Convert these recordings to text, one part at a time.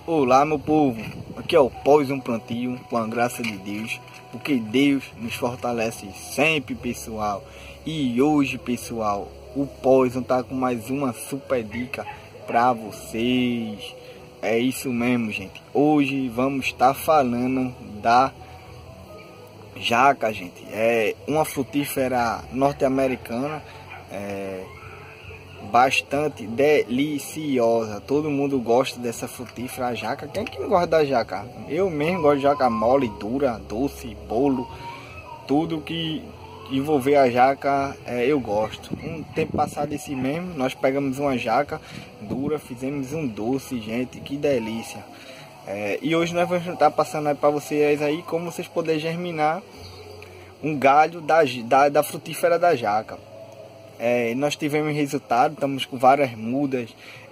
Olá, meu povo, aqui é o Pós um Plantio, com a graça de Deus, porque Deus nos fortalece sempre, pessoal. E hoje, pessoal, o Pós tá com mais uma super dica para vocês. É isso mesmo, gente. Hoje vamos estar falando da jaca, gente. É uma frutífera norte-americana, bastante deliciosa. Todo mundo gosta dessa frutífera jaca. Quem que não gosta da jaca? Eu mesmo gosto de jaca mole, dura, doce, bolo. Tudo que envolver a jaca eu gosto. Um tempo passado esse mesmo, nós pegamos uma jaca dura, fizemos um doce, gente, que delícia. E hoje nós vamos estar passando para vocês aí como vocês poderem germinar um galho da frutífera da jaca. Nós tivemos resultado, estamos com várias mudas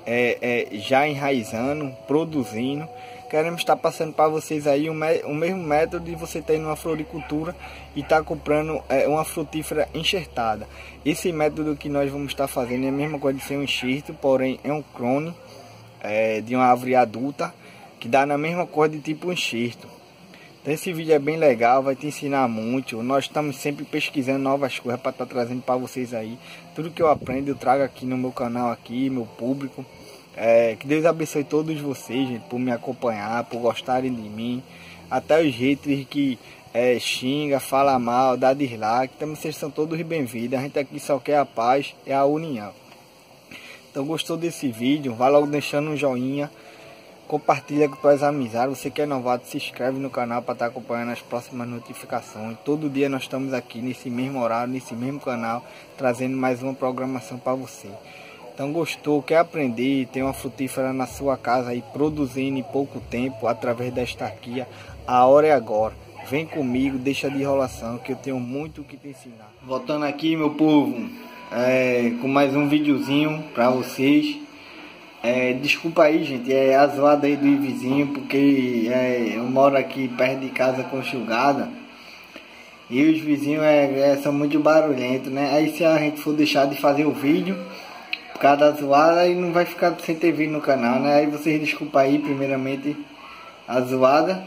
já enraizando, produzindo. Queremos estar passando para vocês aí o mesmo método de você ter uma floricultura e estar comprando uma frutífera enxertada. Esse método que nós vamos estar fazendo é a mesma coisa de ser um enxerto, porém é um clone de uma árvore adulta que dá na mesma cor de tipo um enxerto. Então esse vídeo é bem legal, vai te ensinar muito. Nós estamos sempre pesquisando novas coisas para estar trazendo para vocês aí. Tudo que eu aprendo eu trago aqui no meu canal, aqui, meu público. Que Deus abençoe todos vocês, gente, por me acompanhar, por gostarem de mim. Até os haters que xinga, fala mal, dá dislike. Então vocês são todos bem-vindos. A gente aqui só quer a paz e a união. Então gostou desse vídeo? Vai logo deixando um joinha. Compartilha com tuas amizades. Você que é novato, se inscreve no canal para estar acompanhando as próximas notificações. Todo dia nós estamos aqui nesse mesmo horário, nesse mesmo canal, trazendo mais uma programação para você. Então gostou, quer aprender, tem uma frutífera na sua casa aí produzindo em pouco tempo através da estaquia, a hora é agora. Vem comigo, deixa de enrolação que eu tenho muito o que te ensinar. Voltando aqui, meu povo, com mais um videozinho para vocês. Desculpa aí, gente, a zoada aí do vizinho, porque eu moro aqui perto de casa conjugada e os vizinhos são muito barulhentos, né? Aí se a gente for deixar de fazer o vídeo por causa da zoada, aí não vai ficar sem ter vídeo no canal, né? Aí vocês desculpa aí, primeiramente, a zoada.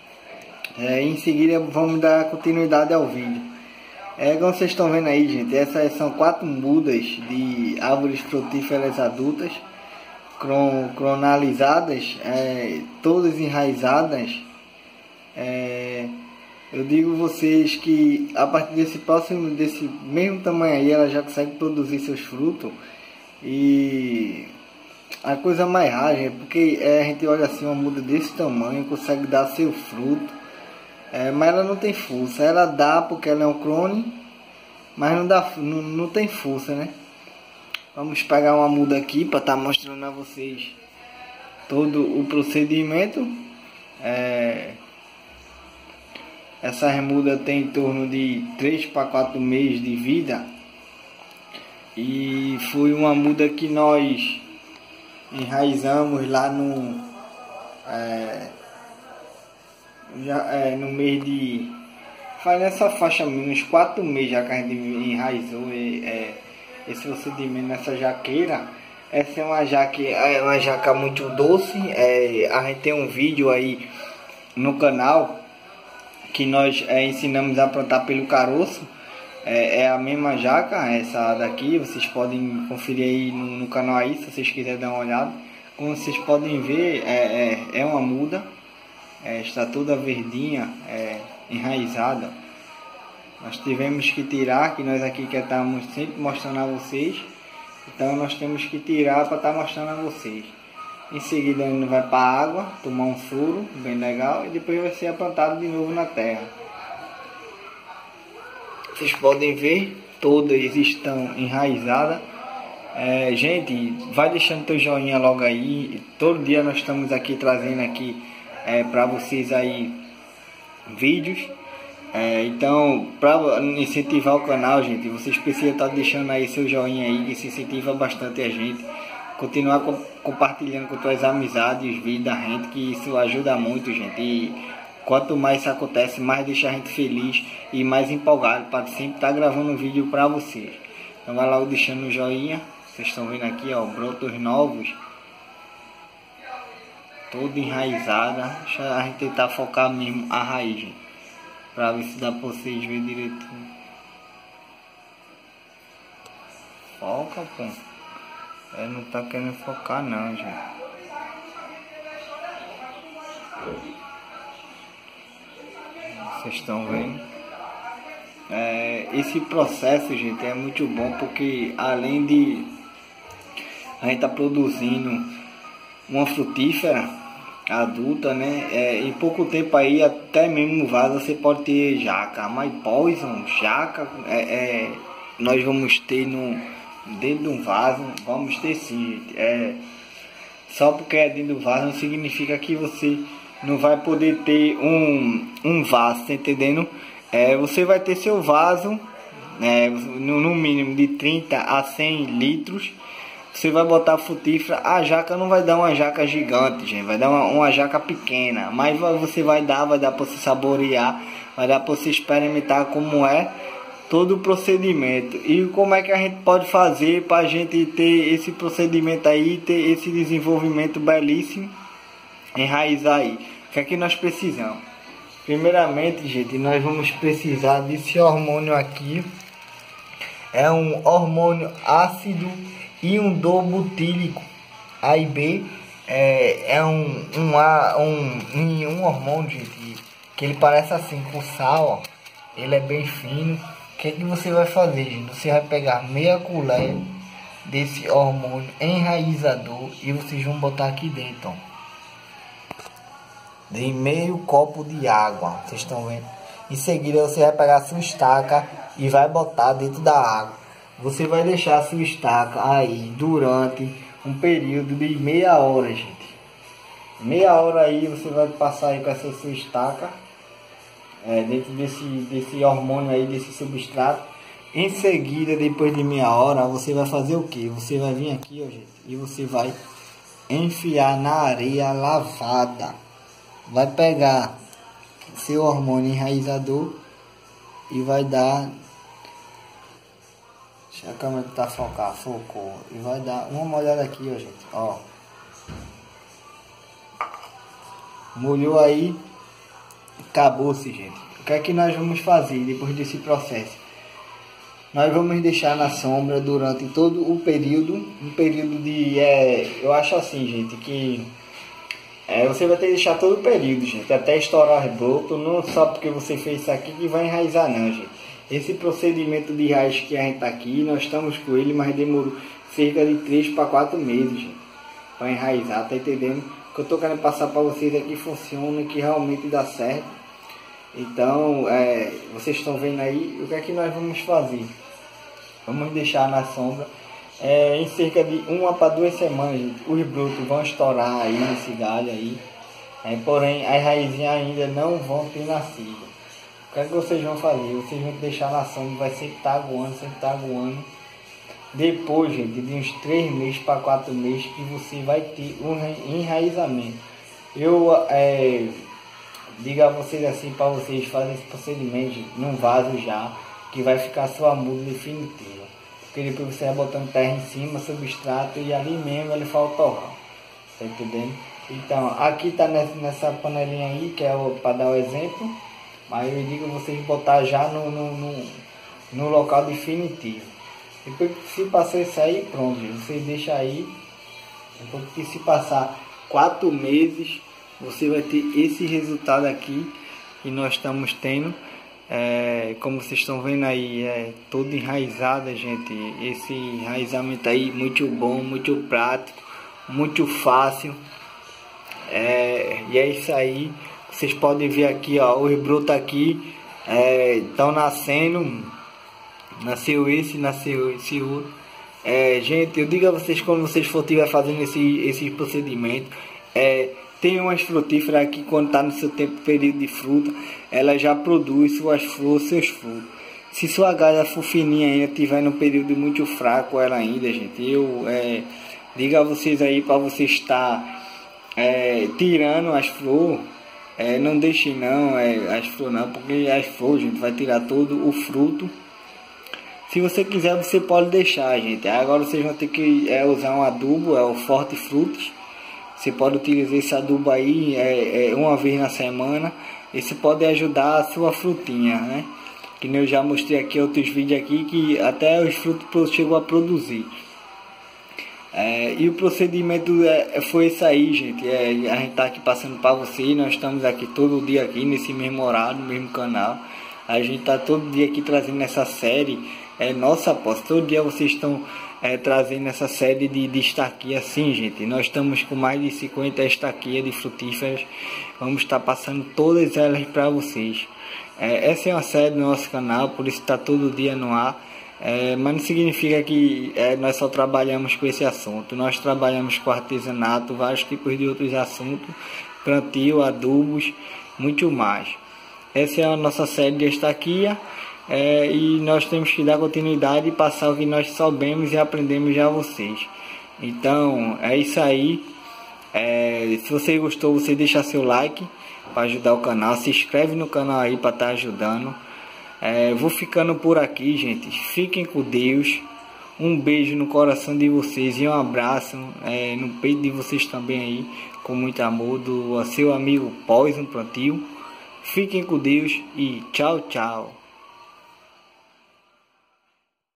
Em seguida vamos dar continuidade ao vídeo. Como vocês estão vendo aí, gente, essas são 4 mudas de árvores frutíferas adultas, cronalizadas, todas enraizadas. Eu digo vocês que a partir desse mesmo tamanho aí, ela já consegue produzir seus frutos. E a coisa mais rara é porque a gente olha assim, uma muda desse tamanho consegue dar seu fruto, mas ela não tem força. Ela dá porque ela é um clone, mas não tem força, né? Vamos pegar uma muda aqui para estar mostrando a vocês todo o procedimento. Essa muda tem em torno de 3 para 4 meses de vida. E foi uma muda que nós enraizamos lá no mês de... Faz nessa faixa uns 4 meses já que a gente enraizou esse procedimento nessa jaqueira. Essa é uma jaca muito doce. A gente tem um vídeo aí no canal que nós ensinamos a plantar pelo caroço. É a mesma jaca, essa daqui. Vocês podem conferir aí no canal aí, se vocês quiserem dar uma olhada. Como vocês podem ver, é uma muda. Está toda verdinha, enraizada. Nós tivemos que tirar, que nós aqui que estamos sempre mostrando a vocês. Então nós temos que tirar para estar mostrando a vocês. Em seguida ele vai para a água, tomar um soro bem legal e depois vai ser plantado de novo na terra. Vocês podem ver, todas estão enraizadas. Gente, vai deixando teu joinha logo aí. Todo dia nós estamos aqui trazendo aqui para vocês aí vídeos. Então, para incentivar o canal, gente, vocês precisam estar deixando aí seu joinha aí, que isso incentiva bastante a gente. Continuar compartilhando com suas amizades os vídeos da gente, que isso ajuda muito, gente. E quanto mais isso acontece, mais deixa a gente feliz e mais empolgado para sempre estar gravando um vídeo para vocês. Então vai logo deixando o joinha. Vocês estão vendo aqui, ó, brotos novos. toda enraizada. Deixa a gente tentar focar mesmo a raiz, gente, pra ver se dá pra vocês verem direitinho. Foca, pô. Não tá querendo focar não, gente. Vocês estão vendo? Esse processo, gente, é muito bom, porque além de a gente tá produzindo uma frutífera adulta, né? Em pouco tempo aí, até mesmo no vaso você pode ter jaca, mas poison, jaca, nós vamos ter dentro de um vaso, vamos ter sim, gente. Só porque é dentro do vaso não significa que você não vai poder ter um vaso, tá entendendo? Você vai ter seu vaso, no mínimo de 30 a 100 litros. Você vai botar a frutífera. A jaca não vai dar uma jaca gigante, gente, vai dar uma jaca pequena, mas você vai dar para você saborear, vai dar para você experimentar como é todo o procedimento e como é que a gente pode fazer para a gente ter esse procedimento aí, ter esse desenvolvimento belíssimo, enraizar aí. O que é que nós precisamos? Primeiramente, gente, nós vamos precisar desse hormônio aqui. É um hormônio ácido iodobutílico AIB. É um hormônio, gente, que ele parece assim com sal, ó. Ele é bem fino. O que você vai fazer, gente? Você vai pegar meia colher desse hormônio enraizador e vocês vão botar aqui dentro, ó, de meio copo de água. Vocês estão vendo? Em seguida você vai pegar a sua estaca e vai botar dentro da água. Você vai deixar a sua estaca aí durante um período de meia hora, gente. Meia hora aí você vai passar aí com essa sua estaca dentro desse hormônio aí, desse substrato. Em seguida, depois de meia hora, você vai fazer o que? Você vai vir aqui, ó, gente, e você vai enfiar na areia lavada. Vai pegar seu hormônio enraizador e vai dar... Deixa a câmera tentar focar, focou. E vai dar uma molhada aqui, ó, gente, ó. Molhou aí, acabou-se, gente. O que é que nós vamos fazer depois desse processo? Nós vamos deixar na sombra durante todo o período, um período de... eu acho assim, gente, que... você vai ter que deixar todo o período, gente, até estourar os brotos. Não só porque você fez isso aqui que vai enraizar não, gente. Esse procedimento de raiz que a gente tá aqui, nós estamos com ele, mas demorou cerca de 3 para 4 meses, gente, para enraizar, tá entendendo? O que eu tô querendo passar para vocês é que funciona, que realmente dá certo. Então, vocês estão vendo aí, o que é que nós vamos fazer? Vamos deixar na sombra em cerca de 1 para 2 semanas, gente. Os brotos vão estourar aí nesse galho aí, porém as raizinhas ainda não vão ter nascido. O que é que vocês vão fazer? Vocês vão deixar na sombra, vai sempre estar aguando, Depois, gente, de uns 3 meses para 4 meses que você vai ter um enraizamento. Eu digo a vocês assim, para vocês fazerem esse procedimento, gente, num vaso já, que vai ficar sua muda definitiva. Porque depois você vai botando terra em cima, substrato, e ali mesmo ele faz o torrão. Tá entendendo? Então, aqui tá nessa panelinha aí, que é para dar o exemplo. Mas eu digo vocês botar já no local definitivo. Depois que se passar isso aí, pronto, gente, vocês deixam aí. Depois que se passar 4 meses, você vai ter esse resultado aqui que nós estamos tendo. Como vocês estão vendo aí, todo enraizado, gente. Esse enraizamento aí muito bom, muito prático, muito fácil. E é isso aí. Vocês podem ver aqui, ó, os brotos aqui estão nascendo. Nasceu esse outro. Gente, eu digo a vocês, quando vocês estiver fazendo esse procedimento, tem umas frutíferas aqui, quando está no seu período de fruta, ela já produz suas flores, seus frutos. Se sua galha for fininha ainda, tiver no período muito fraco ela ainda, gente, eu digo a vocês aí, para vocês estar tirando as flores. Não deixe não as flores não, porque as flores, gente, vai tirar todo o fruto. Se você quiser, você pode deixar, gente. Agora vocês vão ter que usar um adubo, o Forte Frutas, Você pode utilizar esse adubo aí uma vez na semana. Isso pode ajudar a sua frutinha, né? Que nem eu já mostrei aqui outros vídeos aqui que até os frutos chegou a produzir. E o procedimento foi isso aí, gente. A gente tá aqui passando para vocês. Nós estamos aqui todo dia aqui nesse mesmo horário, no mesmo canal. A gente tá todo dia aqui trazendo essa série. Nossa aposta, todo dia vocês estão trazendo essa série de estaquia assim, gente. Nós estamos com mais de 50 estaquias de frutíferas. Vamos estar passando todas elas para vocês. Essa é uma série do nosso canal, por isso está todo dia no ar. Mas não significa que nós só trabalhamos com esse assunto. Nós trabalhamos com artesanato, vários tipos de outros assuntos, plantio, adubos, muito mais. Essa é a nossa série de estaquia. E nós temos que dar continuidade e passar o que nós soubemos e aprendemos já a vocês. Então é isso aí. Se você gostou, você deixa seu like para ajudar o canal, se inscreve no canal aí para estar ajudando. Vou ficando por aqui, gente. Fiquem com Deus. Um beijo no coração de vocês e um abraço no peito de vocês também aí, com muito amor, do seu amigo Pós um Plantio. Fiquem com Deus e tchau, tchau.